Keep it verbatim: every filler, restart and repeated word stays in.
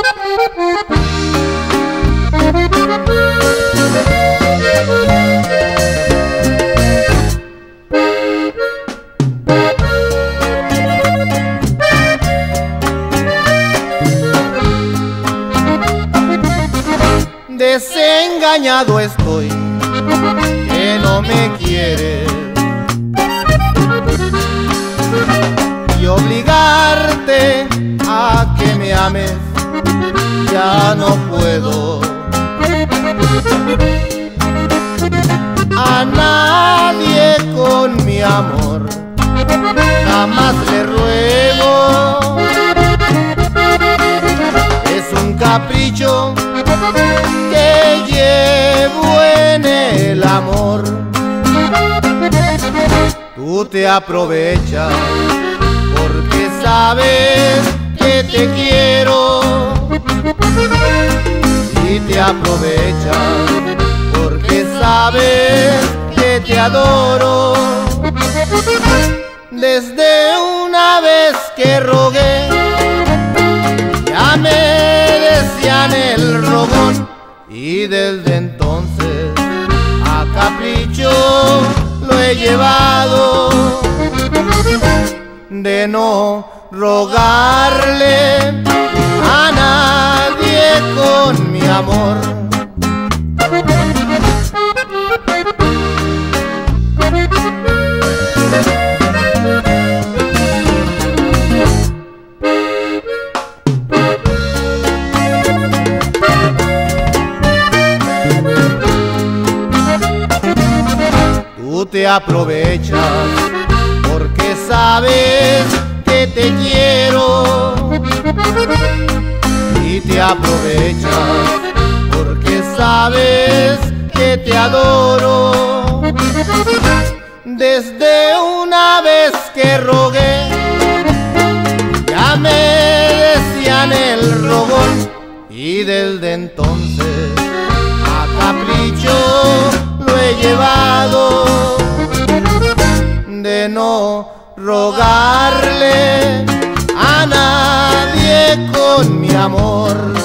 Desengañado estoy, que no me quieres, y obligarte a que me ames ya no puedo. A nadie con mi amor jamás le ruego, es un capricho que llevo en el amor. Tú te aprovechas porque sabes que te quiero, y te aprovechas porque sabes que te adoro. Desde una vez que rogué, ya me decían el rogón, y desde entonces a capricho lo he llevado, de no rogarle a nadie con mi amor. Tú te aprovechas porque sabes que te quiero, y te aprovechas porque sabes que te adoro. Desde una vez que rogué, ya me decían el rogón, y desde entonces a capricho lo he llevado, de no rogarle a nadie con mi amor.